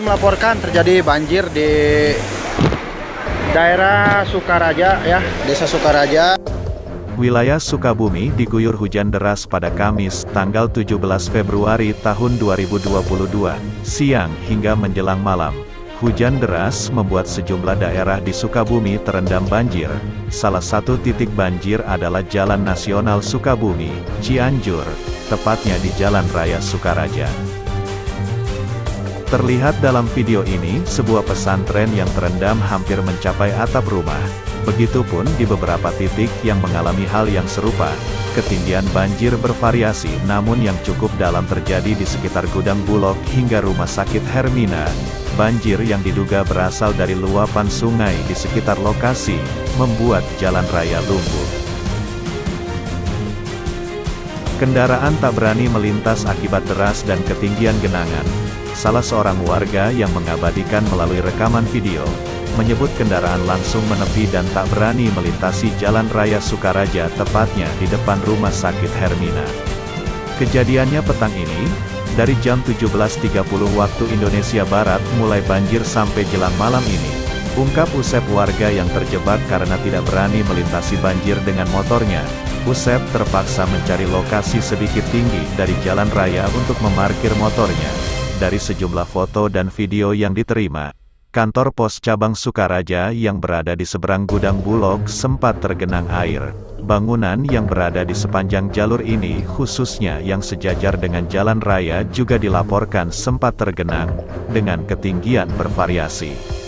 melaporkan terjadi banjir di daerah Sukaraja ya, Desa Sukaraja. Wilayah Sukabumi diguyur hujan deras pada Kamis, tanggal 17 Februari tahun 2022, siang hingga menjelang malam. Hujan deras membuat sejumlah daerah di Sukabumi terendam banjir. Salah satu titik banjir adalah Jalan Nasional Sukabumi, Cianjur, tepatnya di Jalan Raya Sukaraja. Terlihat dalam video ini, sebuah pesantren yang terendam hampir mencapai atap rumah. Begitupun di beberapa titik yang mengalami hal yang serupa. Ketinggian banjir bervariasi, namun yang cukup dalam terjadi di sekitar Gudang Bulog hingga Rumah Sakit Hermina. Banjir yang diduga berasal dari luapan sungai di sekitar lokasi, membuat jalan raya lumpuh. Kendaraan tak berani melintas akibat deras dan ketinggian genangan. Salah seorang warga yang mengabadikan melalui rekaman video, menyebut kendaraan langsung menepi dan tak berani melintasi Jalan Raya Sukaraja, tepatnya di depan Rumah Sakit Hermina. Kejadiannya petang ini, dari jam 17.30 waktu Indonesia Barat mulai banjir sampai jelang malam ini, ungkap Usep, warga yang terjebak karena tidak berani melintasi banjir dengan motornya. Usep terpaksa mencari lokasi sedikit tinggi dari jalan raya untuk memarkir motornya. Dari sejumlah foto dan video yang diterima, kantor pos cabang Sukaraja yang berada di seberang Gudang Bulog sempat tergenang air. Bangunan yang berada di sepanjang jalur ini, khususnya yang sejajar dengan jalan raya, juga dilaporkan sempat tergenang, dengan ketinggian bervariasi.